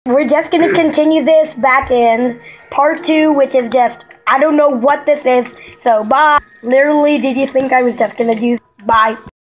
We're just gonna continue this back in part 2, which is just, I don't know what this is, so bye. Literally, did you think I was just gonna do, bye.